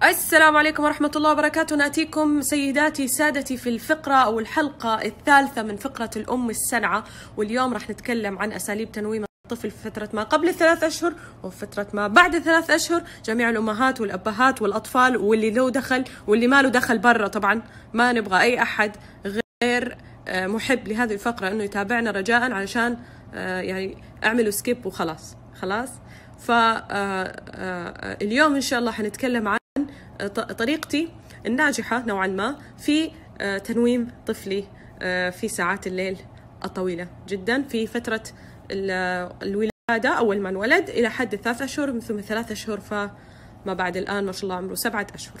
السلام عليكم ورحمة الله وبركاته. نأتيكم سيداتي سادتي في الفقرة أو الحلقة الثالثة من فقرة الأم السنعة، واليوم راح نتكلم عن أساليب تنويم الطفل في فترة ما قبل ال3 أشهر وفي فترة ما بعد ال3 أشهر. جميع الأمهات والأبهات والأطفال واللي له دخل واللي ما له دخل برا، طبعا ما نبغى أي أحد غير محب لهذه الفقرة أنه يتابعنا رجاء، علشان يعني اعملوا سكيب وخلاص خلاص. فاليوم إن شاء الله حنتكلم عن طريقتي الناجحة نوعا ما في تنويم طفلي في ساعات الليل الطويلة جدا في فترة الولادة، أول ما انولد إلى حد 3 أشهر، ثم 3 أشهر، فما بعد الآن ما شاء الله عمره 7 أشهر.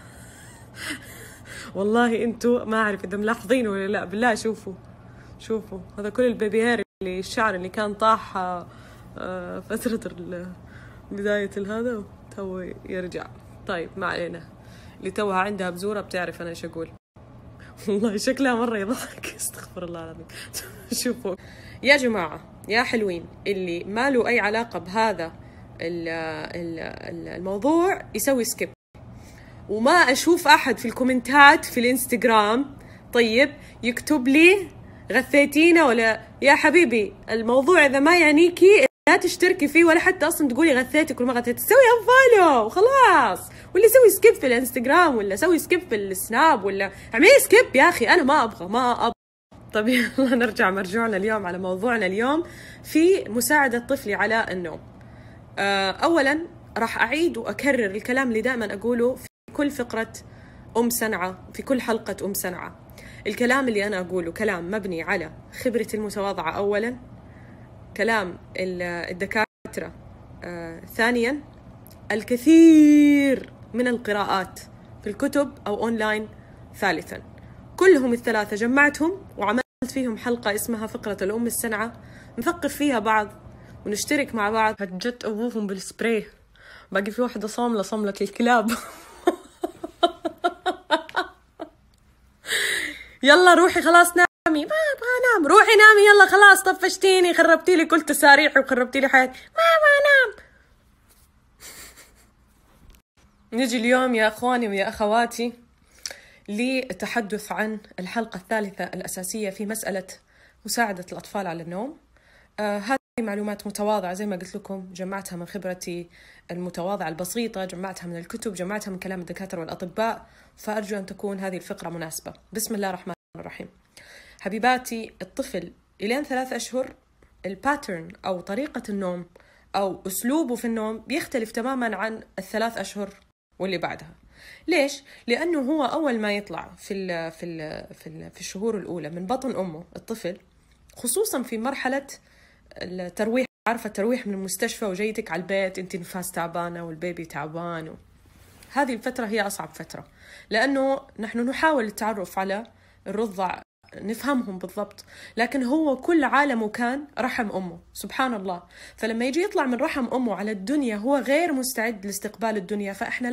والله أنتوا ما أعرف إذا ملاحظين ولا لا، بالله شوفوا هذا كل البيبي اللي الشعر اللي كان طاح فترة بداية هذا تو يرجع. طيب ما علينا، اللي توها عندها بزورة بتعرف أنا إيش أقول. والله شكلها مرة يضحك، استغفر الله العظيم. شوفوا يا جماعة يا حلوين، اللي ما له أي علاقة بهذا الموضوع يسوي سكيب، وما أشوف أحد في الكومنتات في الإنستغرام طيب يكتب لي غثيتينا ولا يا حبيبي الموضوع إذا ما يعنيكي لا تشتركي فيه، ولا حتى أصلا تقولي غثيتك ولا ما غثيتك، سوي أنفولو وخلاص، ولا سوي سكيب في الانستغرام، ولا سوي سكيب في السناب، ولا اعملي سكيب يا أخي. أنا ما أبغى. طيب يلا نرجع مرجوعنا اليوم على موضوعنا اليوم في مساعدة طفلي على النوم. أولا راح أعيد وأكرر الكلام اللي دائما أقوله في كل فقرة أم سنعة، في كل حلقة أم سنعة. الكلام اللي أنا أقوله كلام مبني على خبرتي المتواضعة أولا، كلام الدكاترة ثانيا، الكثير من القراءات في الكتب أو أونلاين ثالثا. كلهم الثلاثة جمعتهم وعملت فيهم حلقة اسمها فقرة الأم السنعة، نثقف فيها بعض ونشترك مع بعض. هجت أبوهم بالسبراي، باقي في واحدة صاملة الكلاب. يلا روحي خلاص نامي، ما أبغى أنام، روحي نامي يلا خلاص، طفشتيني، خربتي لي كل تساريحي وخربتي لي حياتي، ما أبغى أنام. نجي اليوم يا أخواني ويا أخواتي للتحدث عن الحلقة الثالثة الأساسية في مسألة مساعدة الأطفال على النوم. هذه معلومات متواضعة زي ما قلت لكم، جمعتها من خبرتي المتواضعة البسيطة، جمعتها من الكتب، جمعتها من كلام الدكاترة والأطباء، فأرجو أن تكون هذه الفقرة مناسبة. بسم الله الرحمن الرحيم. حبيباتي، الطفل إلين 3 أشهر الباترن أو طريقة النوم أو أسلوبه في النوم بيختلف تماما عن 3 أشهر واللي بعدها. ليش؟ لأنه هو أول ما يطلع في الشهور الأولى من بطن أمه الطفل، خصوصا في مرحلة الترويح، عارفة الترويح من المستشفى وجيتك على البيت أنت نفاس تعبانة والبيبي تعبان هذه الفترة هي أصعب فترة، لأنه نحن نحاول التعرف على الرضع، نفهمهم بالضبط، لكن هو كل عالمه كان رحم أمه سبحان الله. فلما يجي يطلع من رحم أمه على الدنيا هو غير مستعد لاستقبال الدنيا، فإحنا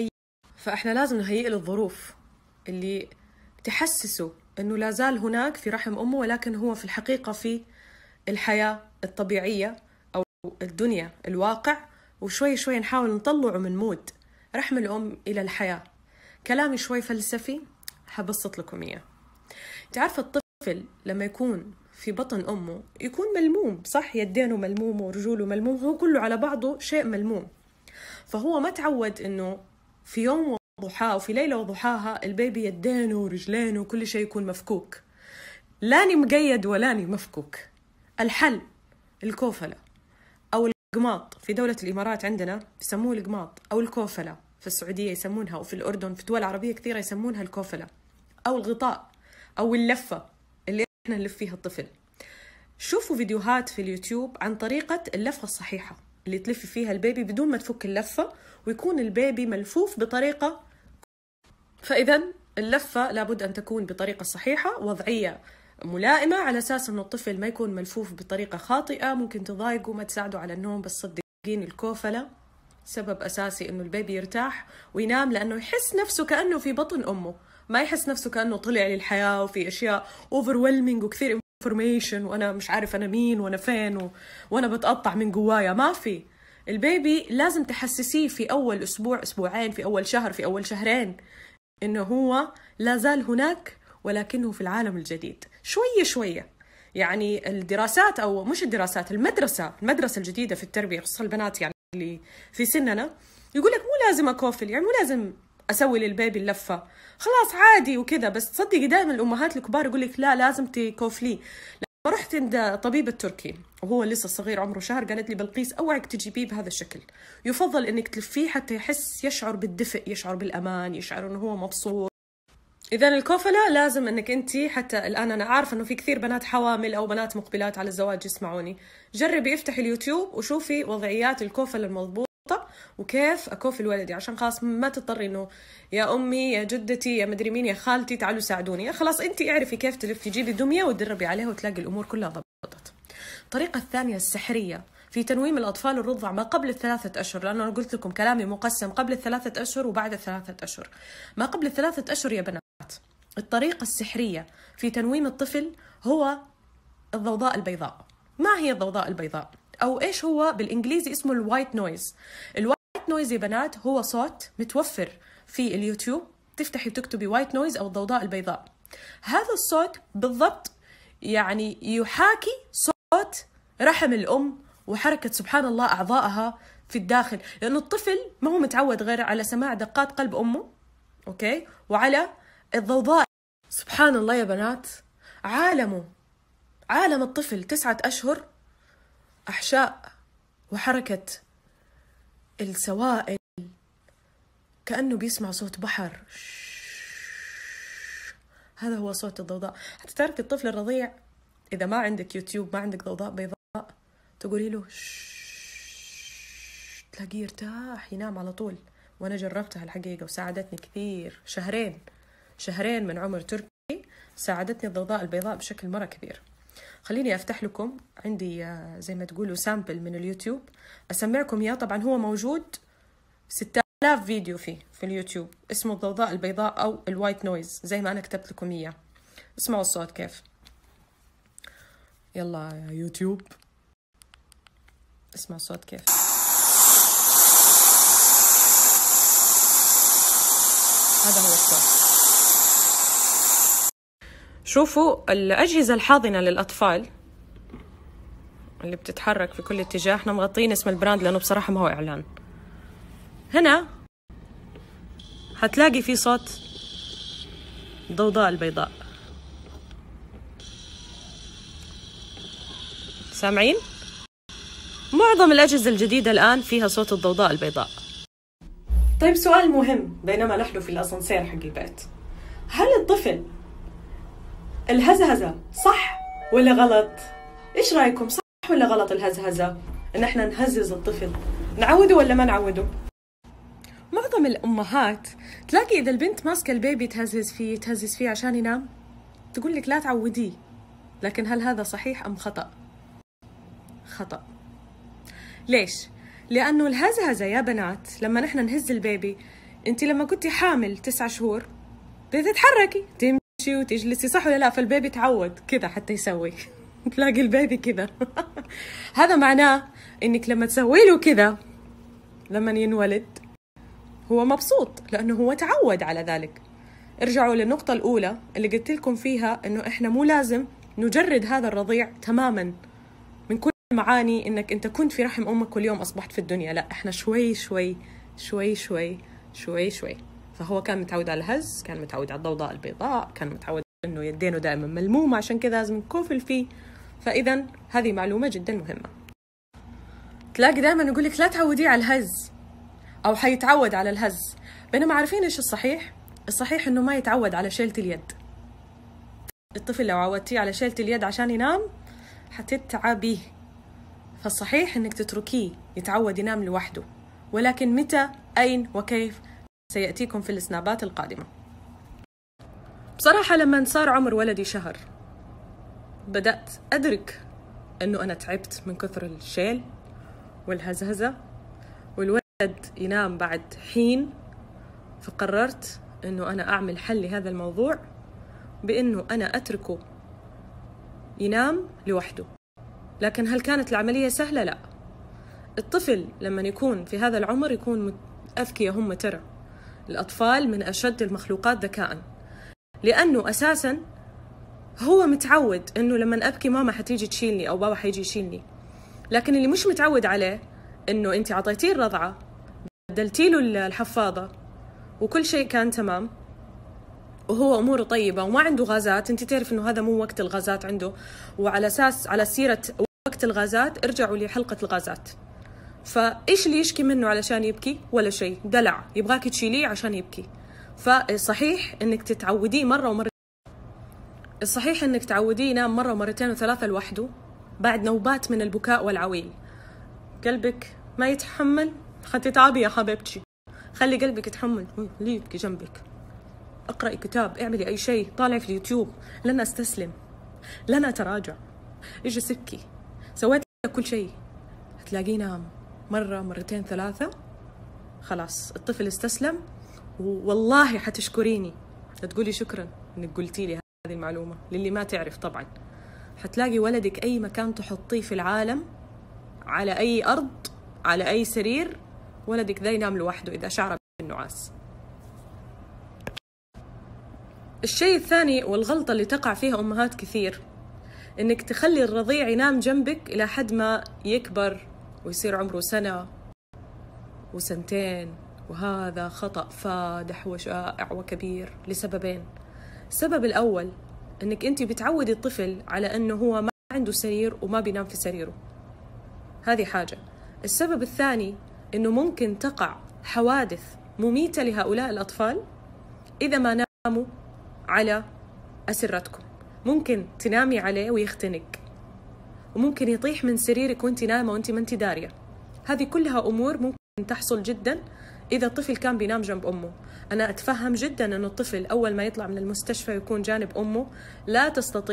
لازم نهيئ له الظروف اللي تحسسه أنه لا زال هناك في رحم أمه، ولكن هو في الحقيقة في الحياة الطبيعية أو الدنيا الواقع، وشوي شوي نحاول نطلعه من مود رحم الأم إلى الحياة. كلامي شوي فلسفي حبسط لكم إياه. تعرف الطفل لما يكون في بطن أمه يكون ملموم، صح؟ يدينه ملموم ورجوله ملموم، هو كله على بعضه شيء ملموم. فهو ما تعود إنه في يوم وضحاه وفي ليلة وضحاها البيبي يدينه ورجلينه وكل شيء يكون مفكوك، لاني مقيد ولاني مفكوك. الحل الكوفلة أو القماط، في دولة الإمارات عندنا يسموه القماط أو الكوفلة، في السعودية يسمونها، وفي الأردن في دول عربية كثيرة يسمونها الكوفلة، أو الغطاء أو اللفة اللي احنا نلف فيها الطفل. شوفوا فيديوهات في اليوتيوب عن طريقة اللفة الصحيحة اللي تلف فيها البيبي بدون ما تفك اللفة، ويكون البيبي ملفوف بطريقة. فإذا اللفة لابد أن تكون بطريقة صحيحة، وضعية ملائمة، على أساس أنه الطفل ما يكون ملفوف بطريقة خاطئة ممكن تضايقه ما تساعده على النوم. بس صدقين الكوفلة سبب أساسي أنه البيبي يرتاح وينام، لأنه يحس نفسه كأنه في بطن أمه، ما يحس نفسه كأنه طلع للحياة وفي أشياء overwhelming وكثير information وأنا مش عارف أنا مين وأنا فين وأنا بتقطع من جوايا. ما في، البيبي لازم تحسسيه في أول أسبوع، أسبوعين، في أول شهر، في أول شهرين، إنه هو لا زال هناك ولكنه في العالم الجديد. شوية شوية يعني الدراسات، أو مش الدراسات، المدرسة الجديدة في التربية، خصوصا البنات يعني اللي في سننا، يقول لك مو لازم أكوفل، يعني مو لازم أسوي للبيبي اللفة، خلاص عادي وكذا. بس تصدقي دائما الأمهات الكبار يقول لك لا لازم تكوفليه. لما رحت عند طبيب التركي وهو لسه صغير عمره شهر، قالت لي بلقيس أوعك تجيبيه بهذا الشكل، يفضل إنك تلفيه حتى يشعر بالدفء، يشعر بالأمان، يشعر إنه هو مبسوط. إذا الكوفلة لازم إنك أنتي، حتى الآن أنا عارفة إنه في كثير بنات حوامل أو بنات مقبلات على الزواج يسمعوني، جربي افتحي اليوتيوب وشوفي وضعيات الكوفلة المضبوطة وكيف أكوفل ولدي، عشان خلاص ما تضطري إنه يا أمي يا جدتي يا مدري مين يا خالتي تعالوا ساعدوني. خلاص أنتي اعرفي كيف تلفي، جيبي دمية وتدربي عليها وتلاقي الأمور كلها ضبطت. الطريقة الثانية السحرية في تنويم الأطفال الرضع ما قبل 3 أشهر، لأنه أنا قلت لكم كلامي مقسم قبل 3 أشهر وبعد 3 أشهر. ما قبل 3 أشهر يا بنات، الطريقة السحرية في تنويم الطفل هو الضوضاء البيضاء. ما هي الضوضاء البيضاء؟ أو إيش هو بالإنجليزي اسمه الوايت نويز. الوايت نويز يا بنات هو صوت متوفر في اليوتيوب، تفتحي وتكتبي وايت نويز أو الضوضاء البيضاء. هذا الصوت بالضبط يعني يحاكي صوت رحم الأم وحركة سبحان الله أعضائها في الداخل، لأنه الطفل ما هو متعود غير على سماع دقات قلب أمه، أوكي، وعلى الضوضاء. سبحان الله يا بنات، عالم الطفل 9 أشهر أحشاء وحركة السوائل، كأنه بيسمع صوت بحر. هذا هو صوت الضوضاء. حتى تعرفي الطفل الرضيع إذا ما عندك يوتيوب، ما عندك ضوضاء بيضاء، تقولي له تلاقيه يرتاح ينام على طول. وأنا جربتها الحقيقة وساعدتني كثير. شهرين من عمر تركي ساعدتني الضوضاء البيضاء بشكل مرة كبير. خليني أفتح لكم، عندي زي ما تقولوا سامبل من اليوتيوب أسمعكم إياه. طبعا هو موجود 6000 فيديو في اليوتيوب، اسمه الضوضاء البيضاء أو الوايت نويز زي ما أنا كتبت لكم إياه. اسمعوا الصوت كيف. يلا يا يوتيوب اسمع الصوت كيف. هذا هو الصوت. شوفوا الأجهزة الحاضنة للأطفال اللي بتتحرك في كل اتجاه، احنا مغطين اسم البراند لأنه بصراحة ما هو إعلان. هنا هتلاقي في صوت الضوضاء البيضاء، سامعين؟ معظم الأجهزة الجديدة الآن فيها صوت الضوضاء البيضاء. طيب سؤال مهم بينما نحن في الأسانسير حق البيت، هل الطفل الهزهزة صح ولا غلط؟ إيش رأيكم، صح ولا غلط الهزهزة؟ إن إحنا نهزز الطفل، نعوده ولا ما نعوده؟ معظم الأمهات تلاقي إذا البنت ماسكة البيبي تهزز فيه عشان ينام، تقول لك لا تعوديه. لكن هل هذا صحيح أم خطأ؟ خطأ. ليش؟ لأنه الهزهزة يا بنات لما نحن نهز البيبي، أنت لما كنتي حامل 9 شهور بتتحركي تمشي وتجلسي، صح ولا لا؟ فالبيبي تعود كذا حتى يسوي تلاقي البيبي كذا هذا معناه إنك لما تسوي له كذا لما ينولد هو مبسوط لأنه هو تعود على ذلك. ارجعوا للنقطة الأولى اللي قلت لكم فيها إنه إحنا مو لازم نجرد هذا الرضيع تماماً من كل معاني إنك أنت كنت في رحم أمك واليوم أصبحت في الدنيا. لا، إحنا شوي شوي شوي شوي شوي شوي. فهو كان متعود على الهز، كان متعود على الضوضاء البيضاء، كان متعود إنه يدينه دائما ملمومة، عشان كذا لازم نكوفل فيه. فإذا هذه معلومة جدا مهمة. تلاقي دائما يقول لك لا تعوديه على الهز أو حيتعود على الهز، بينما عارفين إيش الصحيح؟ الصحيح إنه ما يتعود على شيلة اليد. الطفل لو عودتيه على شيلة اليد عشان ينام حتتعبيه. فالصحيح إنك تتركيه يتعود ينام لوحده، ولكن متى، أين، وكيف سيأتيكم في السنابات القادمة. بصراحة لما صار عمر ولدي شهر بدأت أدرك إنه أنا تعبت من كثر الشيل والهزهزة، والولد ينام بعد حين. فقررت إنه أنا أعمل حل لهذا الموضوع بإنه أنا أتركه ينام لوحده. لكن هل كانت العملية سهلة؟ لا. الطفل لما يكون في هذا العمر يكون أذكياء هم ترى. الأطفال من أشد المخلوقات ذكاء، لأنه أساساً هو متعود إنه لما أبكي ماما حتيجي تشيلني أو بابا حيجي يشيلني. لكن اللي مش متعود عليه إنه أنت عطيتيه الرضعة، بدلتي له الحفاضة، وكل شيء كان تمام وهو أموره طيبة وما عنده غازات. أنت تعرف إنه هذا مو وقت الغازات عنده، وعلى أساس على سيرة وقت الغازات ارجعوا لحلقة الغازات. فإيش اللي يشكي منه علشان يبكي؟ ولا شيء، دلع يبغاك تشيليه عشان يبكي. فصحيح إنك تتعوديه مرة ومرة، الصحيح إنك تعوديه ينام مرة ومرتين وثلاثة لوحده بعد نوبات من البكاء والعويل. قلبك ما يتحمل، حتتعبي يا حبيبتي، خلي قلبك يتحمل. ليه يبكي جنبك؟ اقرأي كتاب، اعملي أي شيء، طالعي في اليوتيوب. لن أستسلم، لن أتراجع، اجلس ابكي. سويت كل شيء، هتلاقيه نام مرة مرتين ثلاثة، خلاص الطفل استسلم. والله حتشكريني، تقولي شكرا إنك قلتي لي هذه المعلومة. للي ما تعرف طبعا، حتلاقي ولدك أي مكان تحطيه في العالم، على أي أرض، على أي سرير، ولدك ذا ينام لوحده إذا شعر بالنعاس. الشيء الثاني والغلطة اللي تقع فيها أمهات كثير، إنك تخلي الرضيع ينام جنبك إلى حد ما يكبر ويصير عمره سنة وسنتين، وهذا خطأ فادح وشائع وكبير لسببين. السبب الأول إنك أنت بتعودي الطفل على أنه هو ما عنده سرير وما بينام في سريره، هذه حاجة. السبب الثاني إنه ممكن تقع حوادث مميتة لهؤلاء الأطفال إذا ما ناموا على أسرتكم. ممكن تنامي عليه ويختنق، وممكن يطيح من سريرك وانت نايمة وانت ما انت دارية. هذه كلها أمور ممكن تحصل جدا إذا الطفل كان بينام جنب أمه. أنا أتفهم جدا أن الطفل أول ما يطلع من المستشفى يكون جانب أمه لا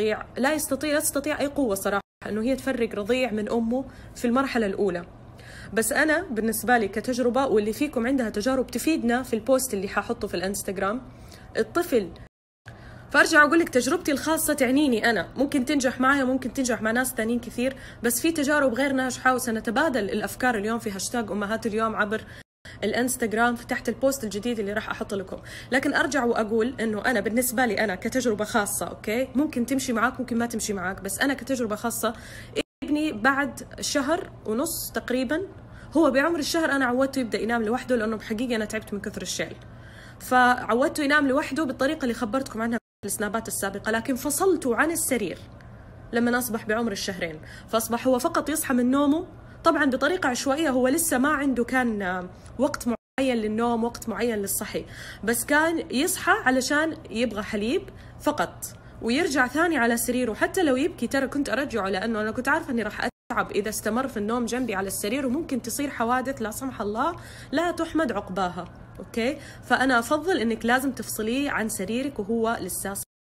تستطيع أي قوة صراحة أنه هي تفرق رضيع من أمه في المرحلة الأولى. بس أنا بالنسبة لي كتجربة، واللي فيكم عندها تجارب تفيدنا في البوست اللي ححطه في الانستغرام، الطفل. فأرجع أقول لك تجربتي الخاصة تعنيني أنا، ممكن تنجح معي وممكن تنجح مع ناس تانيين كثير، بس في تجارب غير ناجحة وسنتبادل الأفكار اليوم في هاشتاج أمهات اليوم عبر الانستغرام تحت البوست الجديد اللي راح أحط لكم. لكن أرجع وأقول إنه أنا بالنسبة لي أنا كتجربة خاصة، أوكي، ممكن تمشي معاك ممكن ما تمشي معاك، بس أنا كتجربة خاصة ابني بعد شهر ونص تقريبا، هو بعمر الشهر أنا عودته يبدأ ينام لوحده، لأنه بحقيقة أنا تعبت من كثر الشيل، فعودته ينام لوحده بالطريقة اللي خبرتكم عنها في السنابات السابقة. لكن فصلته عن السرير لما أصبح بعمر الشهرين، فأصبح هو فقط يصحى من نومه، طبعا بطريقة عشوائية، هو لسه ما عنده كان وقت معين للنوم، وقت معين للصحي، بس كان يصحى علشان يبغى حليب فقط ويرجع ثاني على سريره. حتى لو يبكي ترى كنت أرجعه، لأنه أنا كنت عارفة أني راح أتعب إذا استمر في النوم جنبي على السرير، وممكن تصير حوادث لا سمح الله لا تحمد عقباها. أوكي، فأنا أفضل إنك لازم تفصليه عن سريرك وهو لسه.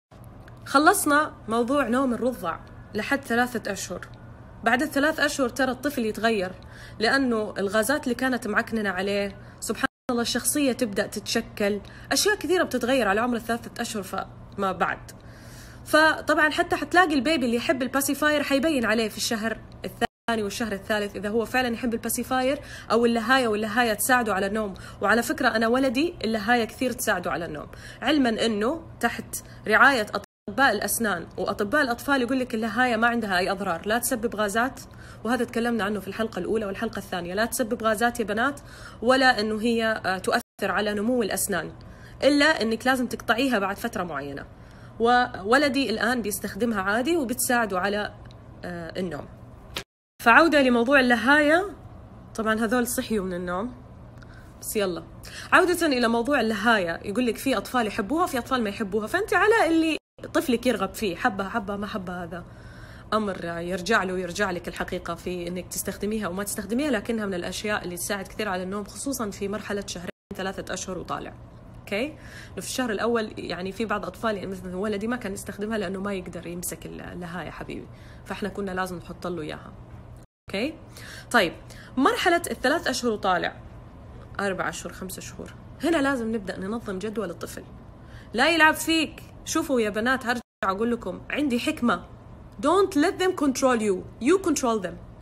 خلصنا موضوع نوم الرضع لحد 3 أشهر. بعد ال3 أشهر ترى الطفل يتغير، لأنه الغازات اللي كانت معكننة عليه سبحان الله الشخصية تبدأ تتشكل، أشياء كثيرة بتتغير على عمر 3 أشهر فما بعد. فطبعا حتى حتلاقي البيبي اللي يحب الباسيفاير حيبين عليه في الشهر الثاني والشهر الثالث إذا هو فعلا يحب الباسيفاير أو اللهاية، واللهاية تساعده على النوم. وعلى فكرة أنا ولدي اللهاية كثير تساعده على النوم، علما أنه تحت رعاية أطباء الأسنان وأطباء الأطفال يقول لك اللهاية ما عندها أي أضرار، لا تسبب غازات، وهذا تكلمنا عنه في الحلقة الأولى والحلقة الثانية، لا تسبب غازات يا بنات، ولا أنه هي تؤثر على نمو الأسنان، إلا أنك لازم تقطعيها بعد فترة معينة. وولدي الآن بيستخدمها عادي وبتساعده على النوم. فعودة لموضوع اللهاية، طبعا هذول صحيوا من النوم، بس يلا عودة إلى موضوع اللهاية. يقول لك في أطفال يحبوها في أطفال ما يحبوها، فأنت على اللي طفلك يرغب فيه، حبها ما حبها هذا أمر يرجع له ويرجع لك الحقيقة في إنك تستخدميها أو ما تستخدميها، لكنها من الأشياء اللي تساعد كثير على النوم، خصوصا في مرحلة 2-3 أشهر وطالع. اوكي، في الشهر الاول يعني في بعض اطفال يعني مثلا ولدي ما كان يستخدمها لانه ما يقدر يمسك اللهايه حبيبي، فاحنا كنا لازم نحط له اياها. اوكي، طيب مرحله 3 أشهر وطالع 4 أشهر 5 شهور، هنا لازم نبدا ننظم جدول الطفل، لا يلعب فيك. شوفوا يا بنات، هرجع اقول لكم عندي حكمه، don't let them control you, you control them.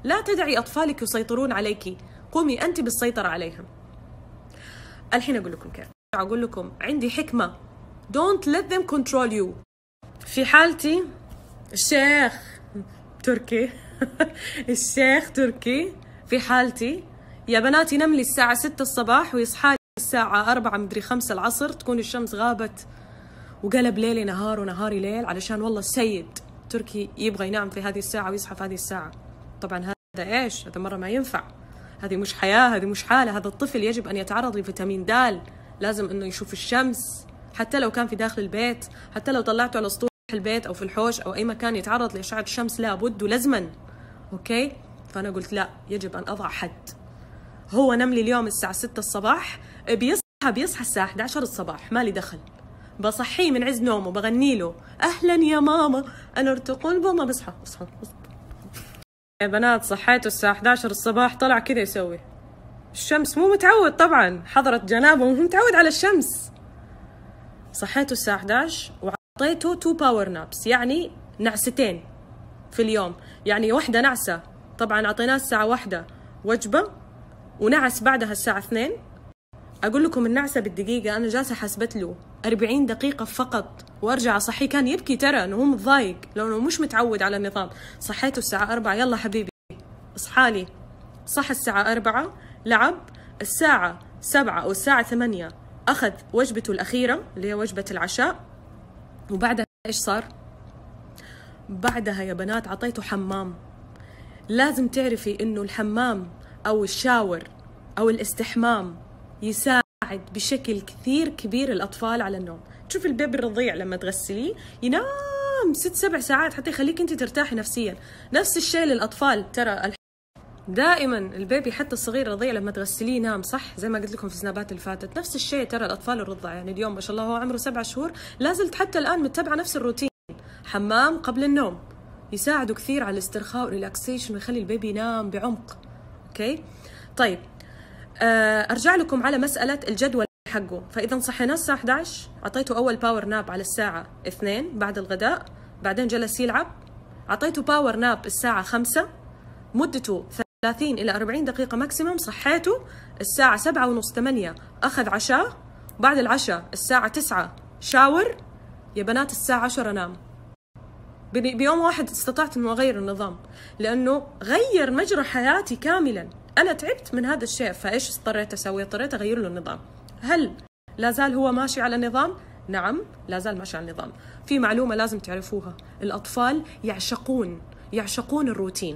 لا تدعي أطفالك يسيطرون عليك، قومي أنت بالسيطرة عليهم. الحين أقول لكم كيف. أقول لكم عندي حكمة. Don't let them control you. في حالتي الشيخ تركي الشيخ تركي في حالتي يا بنات ينام لي الساعة 6 الصباح ويصحى لي الساعة 4 مدري 5 العصر، تكون الشمس غابت وقلب ليلي نهار ونهاري ليل، علشان والله السيد تركي يبغى ينام في هذه الساعة ويصحى في هذه الساعة. طبعا هذا إيش؟ هذا مرة ما ينفع، هذه مش حياة، هذه مش حالة. هذا الطفل يجب أن يتعرض لفيتامين د، لازم أنه يشوف الشمس، حتى لو كان في داخل البيت، حتى لو طلعته على سطوح البيت أو في الحوش أو أي مكان يتعرض لأشعة الشمس لابد ولازما. أوكي؟ فأنا قلت لا، يجب أن أضع حد. هو نم لي اليوم الساعة 6 الصباح، بيصحى الساعة 11 الصباح، مالي دخل. بصحيه من عز نومه، بغني له أهلا يا ماما أنا ارتقل بابا، بصحى يا بنات صحيته الساعة 11 الصباح، طلع كذا يسوي الشمس، مو متعود طبعا، حضرت جنابه مو متعود على الشمس. صحيته الساعة 11 وعطيته 2 باور نابس، يعني نعستين في اليوم، يعني واحدة نعسة. طبعا أعطيناه الساعة 1 وجبة ونعس بعدها الساعة 2. أقول لكم النعسة بالدقيقة أنا جالسة حسبت له 40 دقيقة فقط وأرجع أصحيه. كان يبكي ترى إنه هو متضايق لأنه مش متعود على النظام. صحيته الساعة 4، يلا حبيبي اصحالي. صح الساعة 4 لعب، الساعة 7 أو الساعة 8 أخذ وجبته الأخيرة اللي هي وجبة العشاء. وبعدها إيش صار؟ بعدها يا بنات عطيته حمام. لازم تعرفي إنه الحمام أو الشاور أو الاستحمام يساعد بشكل كثير كبير الأطفال على النوم. تشوف البيبي الرضيع لما تغسليه ينام 6-7 ساعات حتى يخليك أنت ترتاحي نفسيا. نفس الشيء للأطفال، ترى دائما البيبي حتى الصغير الرضيع لما تغسليه ينام، صح؟ زي ما قلت لكم في السنابات اللي فاتت. نفس الشيء ترى الأطفال الرضع، يعني اليوم ما شاء الله هو عمره 7 شهور، لازلت حتى الآن متبعة نفس الروتين. حمام قبل النوم يساعده كثير على الاسترخاء والريلاكسيشن ويخلي البيبي ينام بعمق. اوكي طيب، ارجع لكم على مسألة الجدول حقه. فإذا صحينا الساعة 11 أعطيته أول باور ناب على الساعة 2 بعد الغداء، بعدين جلس يلعب. أعطيته باور ناب الساعة 5 مدته 30 إلى 40 دقيقة ماكسيموم. صحيته الساعة 7:30-8 أخذ عشاء، بعد العشاء الساعة 9 شاور. يا بنات الساعة 10 نام. بيوم واحد استطعت أنه أغير النظام، لأنه غير مجرى حياتي كاملا. أنا تعبت من هذا الشيء، فإيش اضطريت أسوي؟ اضطريت أغير له النظام. هل لا زال هو ماشي على النظام؟ نعم لا زال ماشي على النظام. في معلومة لازم تعرفوها، الأطفال يعشقون الروتين.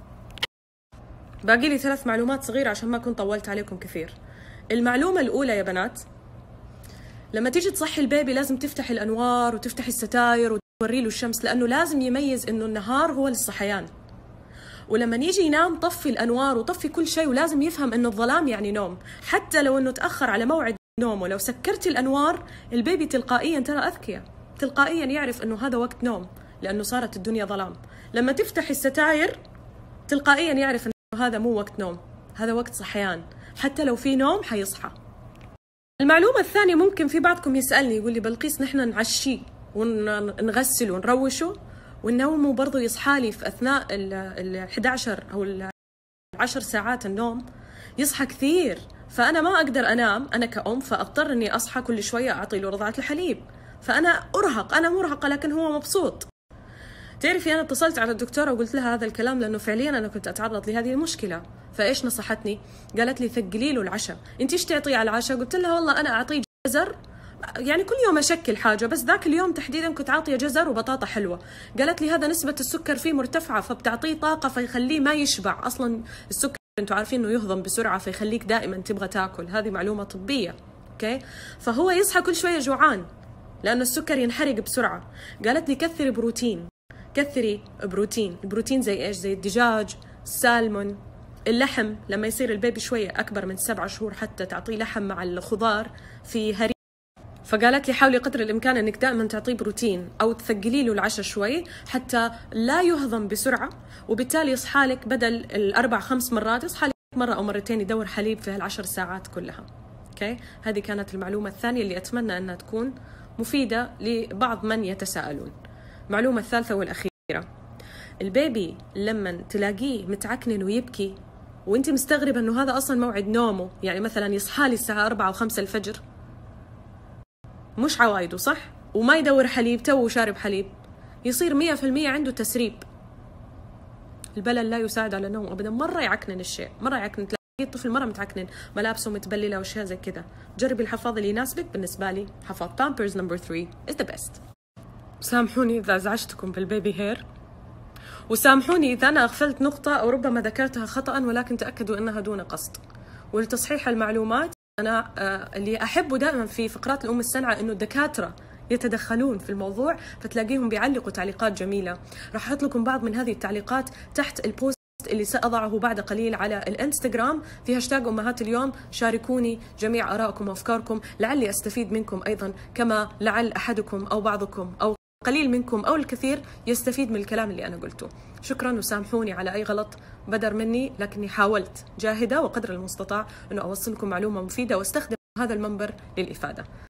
باقي لي 3 معلومات صغيرة عشان ما كنت طولت عليكم كثير. المعلومة الأولى يا بنات، لما تيجي تصحي البيبي لازم تفتح الأنوار وتفتح الستاير وتوري له الشمس، لأنه لازم يميز إنه النهار هو للصحيان. ولما يجي ينام طفي الأنوار وطفي كل شيء، ولازم يفهم إنه الظلام يعني نوم، حتى لو إنه تأخر على موعد نومه. لو سكرتي الأنوار البيبي تلقائيا، ترى أذكياء، تلقائيا يعرف إنه هذا وقت نوم لأنه صارت الدنيا ظلام. لما تفتح الستاير تلقائيا يعرف إنه هذا مو وقت نوم، هذا وقت صحيان، حتى لو في نوم حيصحى. المعلومة الثانية، ممكن في بعضكم يسألني يقول لي بلقيس نحن نعشيه ونغسله ونروشه ونومه برضو يصحى لي في أثناء ال 11 أو 10 ساعات النوم، يصحى كثير. فأنا ما أقدر أنام أنا كأم، فأضطر أني أصحى كل شوية أعطي له رضعة الحليب. فأنا أرهق، أنا مرهقة لكن هو مبسوط. تعرفي أنا اتصلت على الدكتورة وقلت لها هذا الكلام لأنه فعليا أنا كنت أتعرض لهذه المشكلة. فإيش نصحتني؟ قالت لي ثقلي له العشاء. أنت إيش تعطيه على العشاء؟ قلت لها والله أنا أعطيه جزر، يعني كل يوم أشكل حاجة، بس ذاك اليوم تحديدا كنت عاطية جزر وبطاطا حلوة. قالت لي هذا نسبة السكر فيه مرتفعة، فبتعطيه طاقة فيخليه ما يشبع. أصلا السكر أنتوا عارفين إنه يهضم بسرعة فيخليك دائما تبغى تاكل، هذه معلومة طبية. أوكي، فهو يصحى كل شوية جوعان لأن السكر ينحرق بسرعة. قالت لي كثري بروتين، كثري بروتين. البروتين زي إيش؟ زي الدجاج، السالمون، اللحم. لما يصير البيبي شوية أكبر من 7 شهور حتى تعطيه لحم مع الخضار في هري. فقالت لي حاولي قدر الإمكان أنك دائما تعطيه بروتين أو تثقلي له العشاء شوي حتى لا يهضم بسرعة، وبالتالي يصحى لك بدل 4-5 مرات يصحى لك مرة أو مرتين يدور حليب في ال10 ساعات كلها. أوكي، هذه كانت المعلومة الثانية اللي أتمنى أنها تكون مفيدة لبعض من يتساءلون. المعلومة الثالثة والأخيرة، البيبي لما تلاقيه متعكنن ويبكي وانت مستغربة انه هذا اصلا موعد نومه، يعني مثلا يصحى لي الساعة 4 و5 الفجر، مش عوايده صح؟ وما يدور حليب، تو شارب حليب، يصير 100% عنده تسريب. البلل لا يساعد على النوم ابدا، مرة يعكنن الشيء، مرة يعكنن، تلاقي الطفل مرة متعكنن، ملابسه متبللة واشياء زي كذا. جربي الحفاض اللي يناسبك. بالنسبة لي حفاض بامبرز نمبر 3 is the best. سامحوني إذا أزعجتكم بالبيبي هير، وسامحوني إذا أنا أغفلت نقطة أو ربما ذكرتها خطأ، ولكن تأكدوا أنها دون قصد. ولتصحيح المعلومات، أنا اللي أحبه دائما في فقرات الأم السنعة أنه الدكاترة يتدخلون في الموضوع، فتلاقيهم بيعلقوا تعليقات جميلة. راح أحط لكم بعض من هذه التعليقات تحت البوست اللي سأضعه بعد قليل على الانستغرام في هاشتاج أمهات اليوم. شاركوني جميع آرائكم وأفكاركم، لعلي أستفيد منكم أيضا، كما لعل أحدكم أو بعضكم أو قليل منكم أو الكثير يستفيد من الكلام اللي أنا قلته. شكرا، وسامحوني على أي غلط بدر مني، لكني حاولت جاهدة وقدر المستطاع أنه أوصل لكم معلومة مفيدة واستخدم هذا المنبر للإفادة.